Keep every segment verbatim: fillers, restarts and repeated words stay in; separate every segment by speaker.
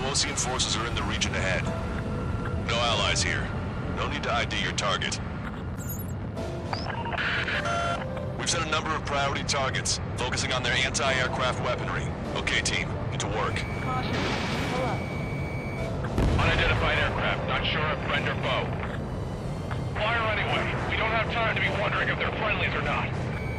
Speaker 1: Belarusian forces are in the region ahead. No allies here. No need to I D your target. We've set a number of priority targets, focusing on their anti-aircraft weaponry. Okay, team, get to work.
Speaker 2: Caution. Pull up.
Speaker 3: Unidentified aircraft, not sure if friend or foe. Fire anyway. We don't have time to be wondering if they're friendlies or not.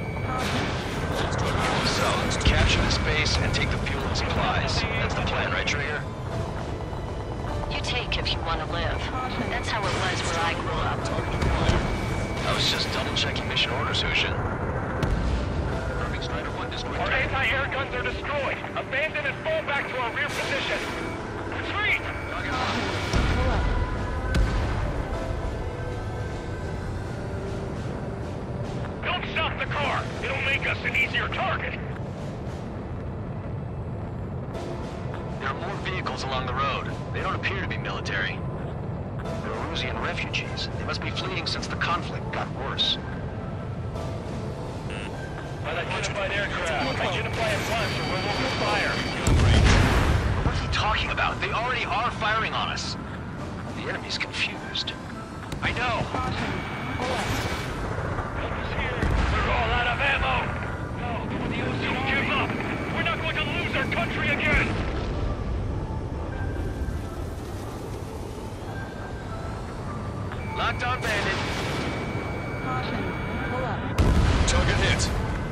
Speaker 4: So, capture this base and take the fuel and supplies. That's the plan, right, Trigger?
Speaker 5: You take if you want to live. That's how it was where I grew up.
Speaker 4: I was just double-checking mission orders, Hushin.
Speaker 3: Our anti-air guns are destroyed. Abandon and fall back to our rear position. Retreat!
Speaker 2: Pull up.
Speaker 3: Don't stop the car. It'll make us an easier target.
Speaker 4: There are more vehicles along the road. They don't appear to be military. Belarusian refugees. They must be fleeing since the conflict got worse.
Speaker 3: Unidentified aircraft. Identify at once or we'll open fire.
Speaker 4: What is he talking about? They already are firing on us. The enemy's confused.
Speaker 3: I know.
Speaker 2: Caution. Pull up.
Speaker 3: Help us here. We're all out of ammo. No, don't give up. We're not going to lose our country again.
Speaker 4: Locked on, Bandit.
Speaker 2: Caution. Pull up.
Speaker 1: Target hit.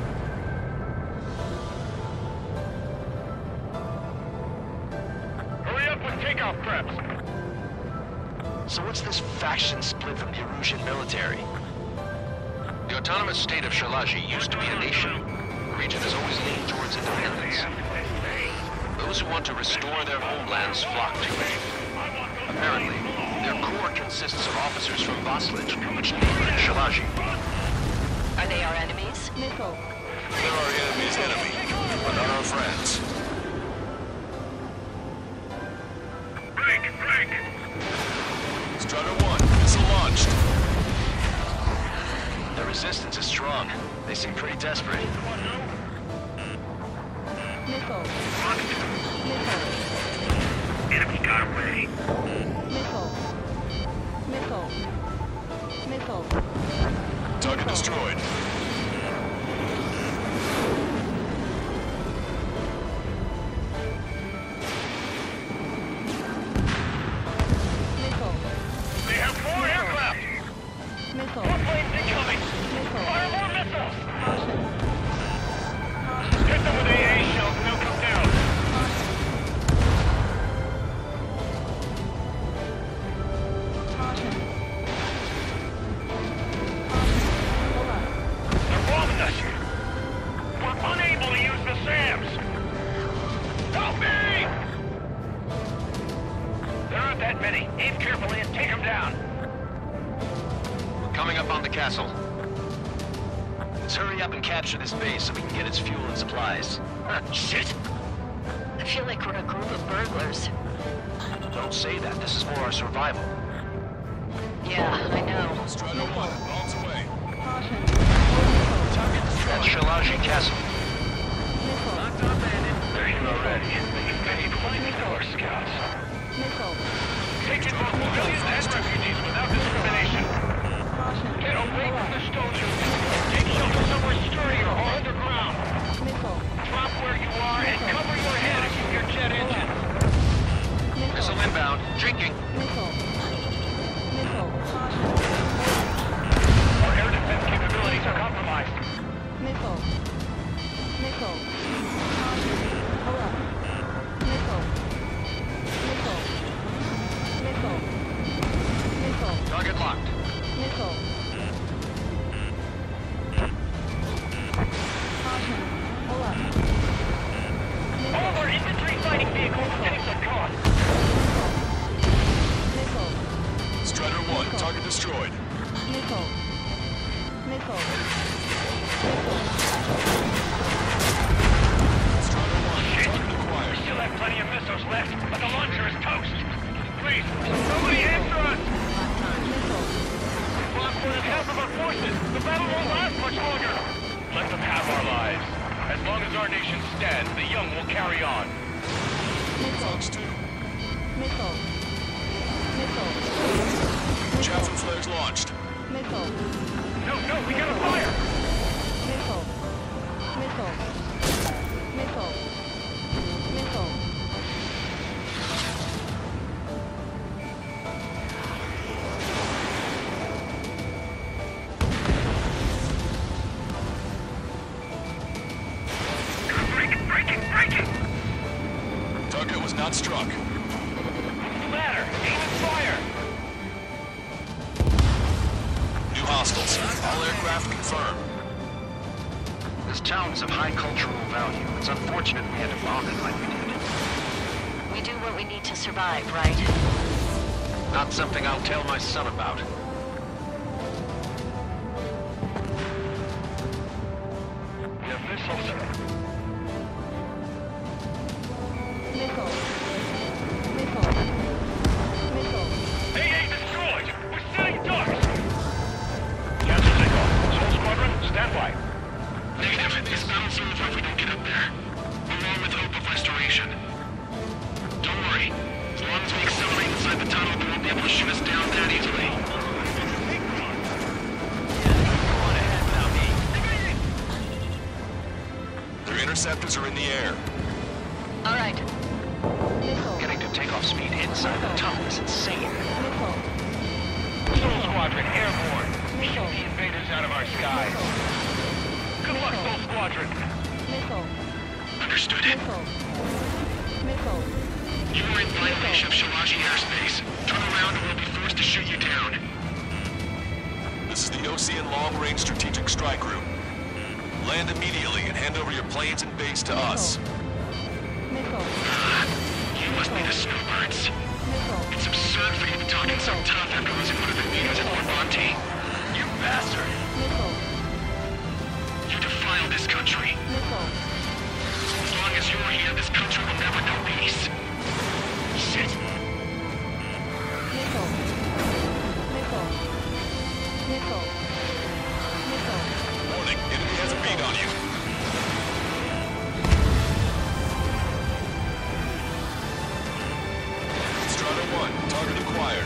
Speaker 3: Hurry up with takeoff preps.
Speaker 4: So what's this faction split from the Erusian military? The autonomous state of Shalaji used to be a nation. The region has always leaned towards independence. Those who want to restore their homelands flock to it. Apparently, their core consists of officers from Vaslij, which neighbor in Shalaji.
Speaker 5: Are they our enemies?
Speaker 2: Missile.
Speaker 1: They're our enemy's enemy, but not our friends.
Speaker 3: Break, break.
Speaker 1: Strider one, missile launched.
Speaker 4: The resistance is strong. They seem pretty desperate.
Speaker 2: Missile. Missile.
Speaker 3: Enemy got away.
Speaker 2: Missile. Missile. Missile.
Speaker 1: Target destroyed.
Speaker 2: Missile.
Speaker 3: They have four aircraft.
Speaker 2: Missile.
Speaker 3: More planes incoming.
Speaker 2: Missile.
Speaker 3: Fire more missiles.
Speaker 2: Caution.
Speaker 3: Hit them with A A shells and they'll come down.
Speaker 2: Caution. Caution. Pull up.
Speaker 3: They're bombing us. We're unable to use the SAMs. Help me! There aren't that many. Aim carefully and take them down.
Speaker 4: We're coming up on the castle. Let's hurry up and capture this base so we can get its fuel and supplies. Huh, shit!
Speaker 5: I feel like we're a group of burglars.
Speaker 4: Don't say that. This is for our survival.
Speaker 5: Yeah, I know.
Speaker 1: Strider one, bombs away.
Speaker 2: Caution.
Speaker 4: That's Shalaji Castle.
Speaker 2: Missile.
Speaker 3: They're here already. Making many flamethrower scouts.
Speaker 2: Missile.
Speaker 3: Taking both civilians and refugees without discrimination.
Speaker 2: Caution.
Speaker 3: Get away
Speaker 2: Pull
Speaker 3: from
Speaker 2: up.
Speaker 3: the stone chutes. Take shelter somewhere sturdier or underground.
Speaker 2: Missile.
Speaker 3: Drop where you are and cover your head if you hear jet engines.
Speaker 4: Missile inbound. Drinking.
Speaker 2: Missile. Missile. Caution.
Speaker 3: Our air defense capabilities are compromised.
Speaker 2: Missile. Missile. Caution. Pull up. Missile. Missile. Missile. Missile.
Speaker 4: Target locked.
Speaker 2: Missile. Caution. Pull up.
Speaker 3: All of our infantry fighting vehicles are getting some cost.
Speaker 2: Missile.
Speaker 1: Strider one, target destroyed.
Speaker 2: Missile. Missile.
Speaker 1: Strider one,
Speaker 3: Shit!
Speaker 1: target
Speaker 3: We
Speaker 1: acquired.
Speaker 3: still have plenty of missiles left, but the launcher is toast. Please, somebody answer us!
Speaker 2: Missile.
Speaker 3: We've lost more than half of our forces. The battle won't last much longer. Let them have our lives. As long as our nation stands, the young will carry on.
Speaker 2: Missile.
Speaker 1: Fox two,
Speaker 2: Missile. Missile.
Speaker 1: Chaffin flares launched.
Speaker 2: Missile.
Speaker 3: No, no, we got a fire!
Speaker 2: Missile. Missile. Missile. Missile.
Speaker 3: Breaking, breaking, breaking!
Speaker 1: Target was not struck.
Speaker 3: What's the matter? Aim and fire!
Speaker 1: New hostiles. All aircraft confirmed.
Speaker 4: This town is of high cultural value. It's unfortunate we had to bomb it like we did.
Speaker 5: We do what we need to survive, right?
Speaker 4: Not something I'll tell my son about.
Speaker 3: We have missiles.
Speaker 2: Missile. Missile. Missile.
Speaker 3: Hey, hey, destroyed! We're setting ducks! Captain Signal. Soul Squadron, stand by.
Speaker 4: Negative. This bounce over if we don't get up there. Along with hope of restoration. Don't worry. As long as we accelerate inside the tunnel, they won't be able to shoot us down that easily.
Speaker 1: Their interceptors are in the air.
Speaker 5: All right.
Speaker 2: Missile.
Speaker 4: Getting to takeoff speed inside the tunnel is insane.
Speaker 2: Missile.
Speaker 3: Soul Squadron, airborne. Shoot the invaders out of our skies. Good luck, Soul Squadron.
Speaker 2: Missile.
Speaker 4: Understood.
Speaker 2: Missile. Missile.
Speaker 4: You are in violation of Shalaji airspace. Turn around or we'll be forced to shoot you down.
Speaker 1: This is the O C N Long Range Strategic Strike Group. Land immediately and hand over your planes and base to us.
Speaker 2: Missile.
Speaker 4: You must be the snowbirds.
Speaker 2: Missile.
Speaker 4: It's absurd for you to talk in so tough after losing one of the meetings at Levante. You bastard!
Speaker 2: Missile.
Speaker 4: You defile this country.
Speaker 2: Missile.
Speaker 4: As long as you're here, this country will never know peace. Shit!
Speaker 2: Missile. Missile. Missile. Missile.
Speaker 1: Warning, enemy has a bead on you. Strata one, target acquired.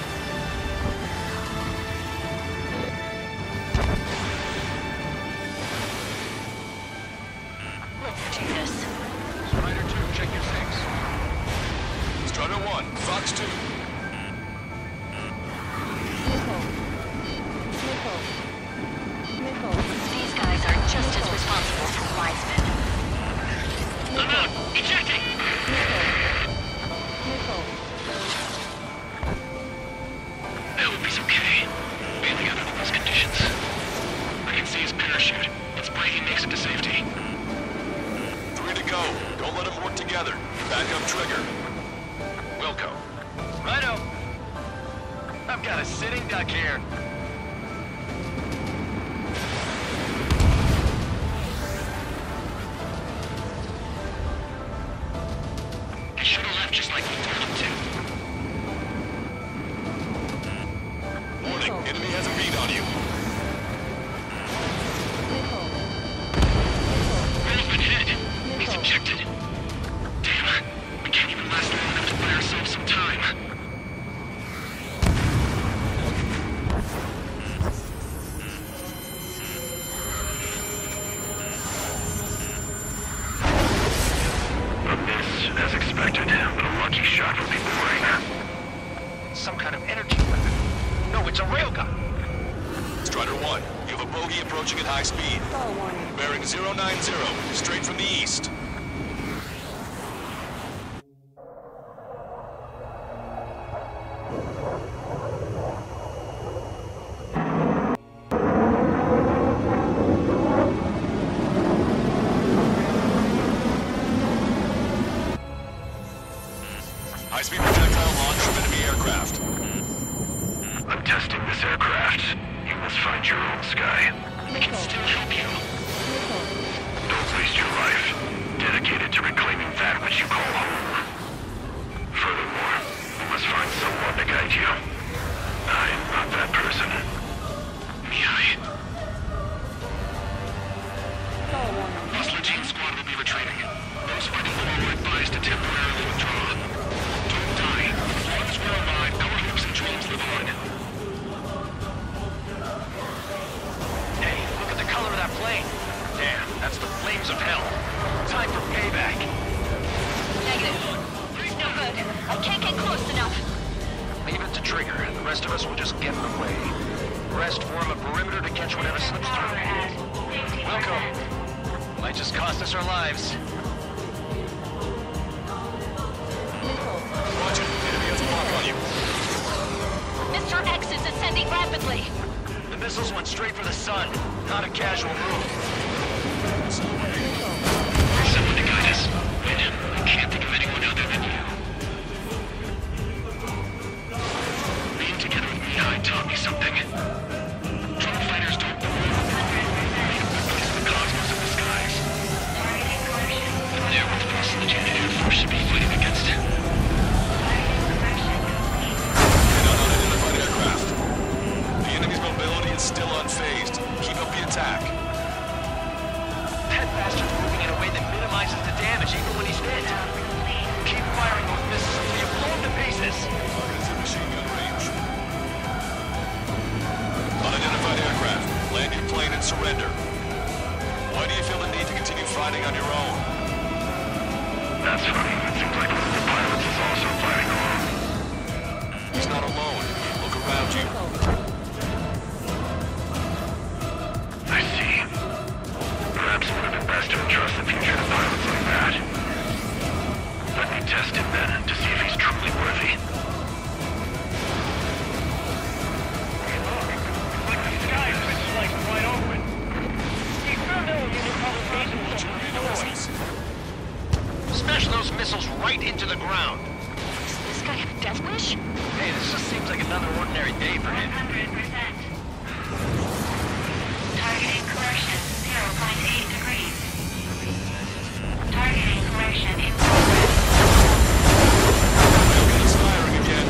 Speaker 5: Let's do this.
Speaker 4: Strider two, check your six.
Speaker 1: Strata one, Fox two.
Speaker 2: Missile. Missile. Missile.
Speaker 5: These guys are just as responsible as Wiseman.
Speaker 4: I'm out! Ejecting!
Speaker 2: Missile. Missile.
Speaker 4: I hope he's okay. Bailing out under these conditions. I can see his parachute. It's breaking makes it to safety.
Speaker 1: Three to go. Don't let them work together. Backup trigger.
Speaker 4: Wilco. Righto. I've got a sitting duck here. I should have left just like we told him to.
Speaker 1: Warning, enemy has a bead on you.
Speaker 2: Missile.
Speaker 4: Roll's been hit. He's ejected. Damn. We can't even last long enough to buy ourselves some time. A miss, as expected, but a lucky shot would be boring. Some kind of energy weapon. No, it's a railgun.
Speaker 1: Strider one, you have a bogey approaching at high speed.
Speaker 2: Stall warning.
Speaker 1: Bearing zero nine zero, straight from the east. High-speed projectile launch from enemy aircraft.
Speaker 4: I'm testing this aircraft. You must find your own sky. We can
Speaker 2: Missile.
Speaker 4: still help you.
Speaker 2: Missile.
Speaker 4: Don't waste your life. Dedicated to reclaiming that which you call home. Furthermore, you must find someone to guide you. I'm not that person. Mihai.
Speaker 2: Stall warning.
Speaker 4: Mussolini squad will be retreating. Those fighting below are advised to temporarily withdraw. Don't die. Leave it to Trigger, and the rest of us will just get in the way. Rest form a perimeter to catch whatever slips through. Welcome. Might just cost us our lives.
Speaker 2: Missile.
Speaker 1: Roger, enemy has a lock on you.
Speaker 5: Mister X is ascending rapidly.
Speaker 4: The missiles went straight for the sun. Not a casual move.
Speaker 3: Someone to guide us. I can't think of anyone other than you. Being together with Minai taught me something. Drone fighters don't believe the cosmos of the skies. They're what the facilitated Air Force should be fighting against.
Speaker 1: Unidentified aircraft. The enemy's mobility is still unfazed. Keep up the attack.
Speaker 4: That bastard's moving in a way that minimizes the damage even when he's hit. Keep firing those missiles until you blow them to pieces.
Speaker 1: Target is in machine gun range. Unidentified aircraft. Land your plane and surrender. Why do you feel the need to continue fighting on your own?
Speaker 3: That's funny. It seems like one of the pilots is also fighting alone.
Speaker 1: He's not alone. Look around you.
Speaker 3: I see. Perhaps it would have been best to entrust the future to pilots like that. Let me test him then, to see if he's truly worthy. Hey look, it's like the sky's been sliced wide open. He found out we were probably
Speaker 4: Smash those missiles right into the ground.
Speaker 5: Does this guy have death wish?
Speaker 4: Hey, this just seems like another ordinary day for him.
Speaker 6: one hundred percent. Targeting correction, zero point eight degrees. Targeting correction in progress.
Speaker 1: Railgun is firing again.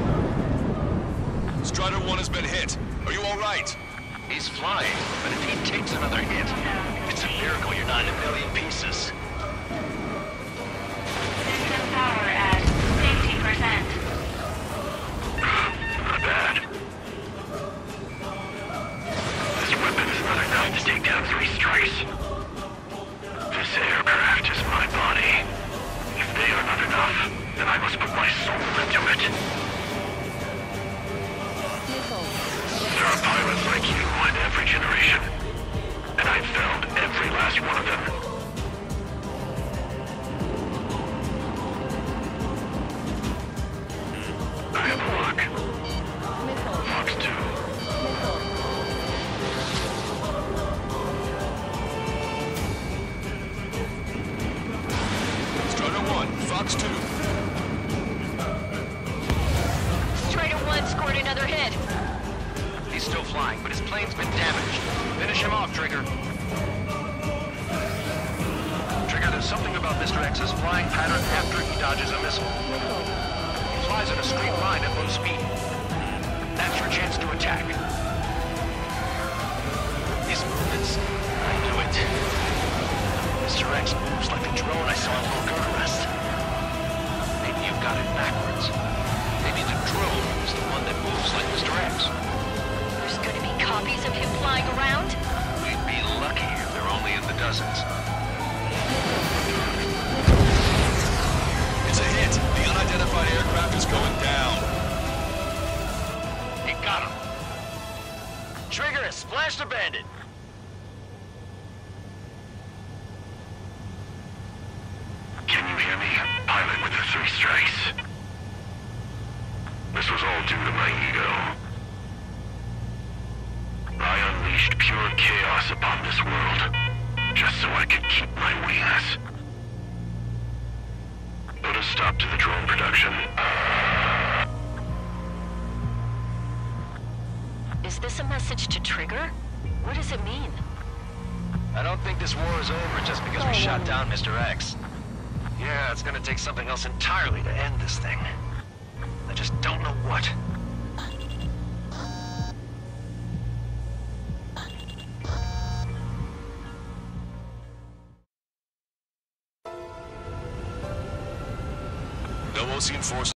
Speaker 1: Strider one has been hit. Are you all right?
Speaker 4: He's flying, but if he takes another hit, it's a miracle you're not in a million pieces.
Speaker 6: System power at sixty percent.
Speaker 3: Not bad. This weapon is not enough to take down three strikes. This aircraft is my body. If they are not enough, then I must put my soul into it.
Speaker 2: Missile.
Speaker 3: There are pilots like you in every generation, and I've found every last one of them. I have a lock.
Speaker 2: Missile.
Speaker 3: Fox two.
Speaker 2: Missile.
Speaker 1: Strider one, Fox two.
Speaker 5: Strider one scored another hit.
Speaker 4: He's still flying, but his plane's been damaged. Finish him off, Trigger. Trigger, there's something about Mister X's flying pattern after he dodges a missile.
Speaker 2: Missile.
Speaker 4: He flies in a straight line at low speed. That's your chance to attack. These movements, I knew it. Mister X moves like the drone I saw in Vulcan Arrest. Maybe you've got it backwards. Maybe the drone is the one that moves like Mister X.
Speaker 5: There's gonna be copies of him flying around?
Speaker 4: We'd be lucky if they're only in the dozens.
Speaker 1: It's a hit. The unidentified aircraft is going down.
Speaker 4: He got him. Trigger has splashed a bandit.
Speaker 3: Can you hear me, pilot with the three strikes? This was all due to my ego. I unleashed pure chaos upon this world, just so I could keep my wings. Put a stop to the drone production.
Speaker 5: Is this a message to Trigger? What does it mean?
Speaker 4: I don't think this war is over just because we shot down Mister X. Yeah, it's gonna take something else entirely to end this thing. I just don't know what.
Speaker 1: No Osean forces.